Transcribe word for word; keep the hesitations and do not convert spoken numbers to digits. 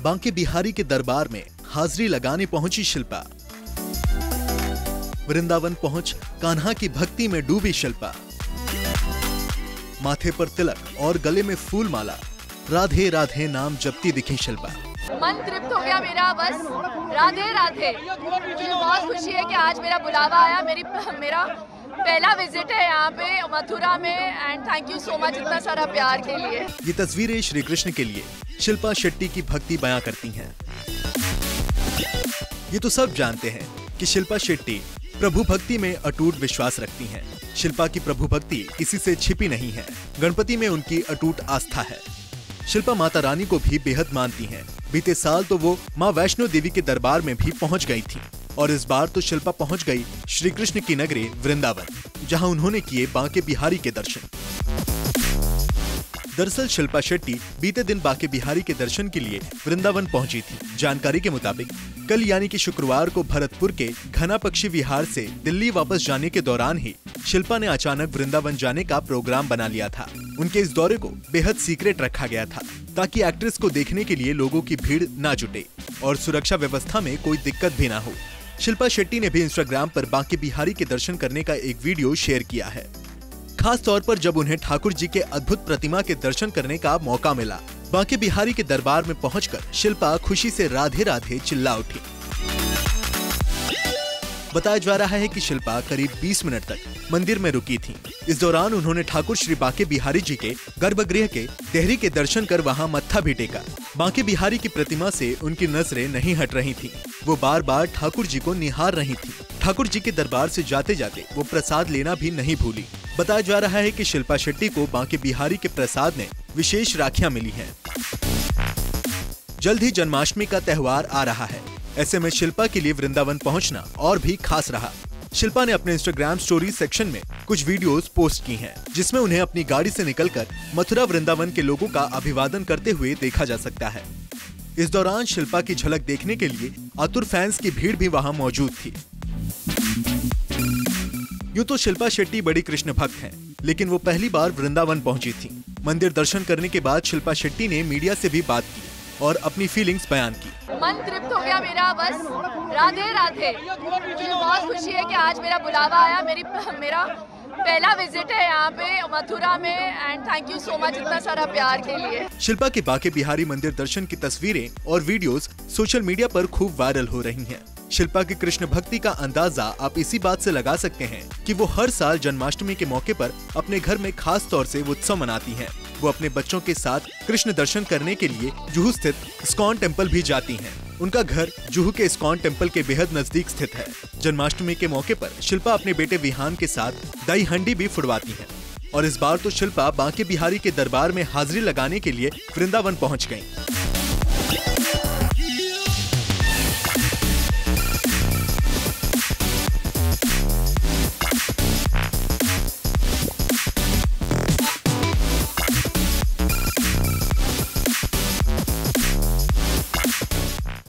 बांके बिहारी के दरबार में हाजिरी लगाने पहुंची शिल्पा। वृंदावन पहुंच कान्हा की भक्ति में डूबी शिल्पा। माथे पर तिलक और गले में फूल माला, राधे राधे नाम जपती दिखी शिल्पा। मन तृप्त हो गया मेरा, बस राधे राधे। मुझे बहुत खुशी है कि आज मेरा बुलावा आया। मेरी मेरा पहला विजिट है यहाँ पे मथुरा में, and thank you so much इतना सारा प्यार के लिए। ये तस्वीरें श्री कृष्ण के लिए शिल्पा शेट्टी की भक्ति बयां करती हैं। ये तो सब जानते हैं कि शिल्पा शेट्टी प्रभु भक्ति में अटूट विश्वास रखती हैं। शिल्पा की प्रभु भक्ति किसी से छिपी नहीं है। गणपति में उनकी अटूट आस्था है। शिल्पा माता रानी को भी बेहद मानती हैं। बीते साल तो वो माँ वैष्णो देवी के दरबार में भी पहुंच गई थी, और इस बार तो शिल्पा पहुंच गई श्री कृष्ण की नगरी वृंदावन, जहां उन्होंने किए बांके बिहारी के दर्शन। दरअसल शिल्पा शेट्टी बीते दिन बांके बिहारी के दर्शन के लिए वृंदावन पहुंची थी। जानकारी के मुताबिक कल यानी कि शुक्रवार को भरतपुर के घना पक्षी विहार से दिल्ली वापस जाने के दौरान ही शिल्पा ने अचानक वृंदावन जाने का प्रोग्राम बना लिया था। उनके इस दौरे को बेहद सीक्रेट रखा गया था, ताकि एक्ट्रेस को देखने के लिए लोगों की भीड़ न जुटे और सुरक्षा व्यवस्था में कोई दिक्कत भी न हो। शिल्पा शेट्टी ने भी इंस्टाग्राम पर बांके बिहारी के दर्शन करने का एक वीडियो शेयर किया है, खास तौर पर जब उन्हें ठाकुर जी के अद्भुत प्रतिमा के दर्शन करने का मौका मिला। बांके बिहारी के दरबार में पहुंचकर शिल्पा खुशी से राधे राधे चिल्ला उठी। बताया जा रहा है कि शिल्पा करीब बीस मिनट तक मंदिर में रुकी थी। इस दौरान उन्होंने ठाकुर श्री बांके बिहारी जी के गर्भगृह के देहरी के दर्शन कर वहां मत्था भी टेका। बांके बिहारी की प्रतिमा से उनकी नजरें नहीं हट रही थी। वो बार बार ठाकुर जी को निहार रही थी। ठाकुर जी के दरबार से जाते जाते वो प्रसाद लेना भी नहीं भूली। बताया जा रहा है कि शिल्पा शेट्टी को बांके बिहारी के प्रसाद में विशेष राखियां मिली हैं। जल्द ही जन्माष्टमी का त्योहार आ रहा है। ऐसे में शिल्पा के लिए वृंदावन पहुंचना और भी खास रहा। शिल्पा ने अपने इंस्टाग्राम स्टोरी सेक्शन में कुछ वीडियोस पोस्ट की हैं, जिसमें उन्हें अपनी गाड़ी से निकलकर मथुरा वृंदावन के लोगों का अभिवादन करते हुए देखा जा सकता है। इस दौरान शिल्पा की झलक देखने के लिए आतुर फैंस की भीड़ भी वहां मौजूद थी। यूं तो शिल्पा शेट्टी बड़ी कृष्ण भक्त हैं, लेकिन वो पहली बार वृंदावन पहुंची थी। मंदिर दर्शन करने के बाद शिल्पा शेट्टी ने मीडिया से भी बात की और अपनी फीलिंग्स बयान की। मन तृप्त हो गया मेरा, बस राधे राधे। मुझे बहुत खुशी है कि आज मेरा बुलावा आया। मेरी मेरा पहला विजिट है यहाँ पे मथुरा में, and thank you so much इतना सारा प्यार के लिए। शिल्पा के बांके बिहारी मंदिर दर्शन की तस्वीरें और वीडियोस सोशल मीडिया पर खूब वायरल हो रही हैं। शिल्पा की कृष्ण भक्ति का अंदाजा आप इसी बात से लगा सकते हैं कि वो हर साल जन्माष्टमी के मौके पर अपने घर में खास तौर से उत्सव मनाती हैं। वो अपने बच्चों के साथ कृष्ण दर्शन करने के लिए जुहू स्थित इस्कॉन टेम्पल भी जाती हैं। उनका घर जुहू के इस्कॉन टेम्पल के बेहद नजदीक स्थित है। जन्माष्टमी के मौके पर शिल्पा अपने बेटे विहान के साथ दही हंडी भी फुड़वाती हैं। और इस बार तो शिल्पा बांके बिहारी के दरबार में हाजिरी लगाने के लिए वृंदावन पहुंच गयी।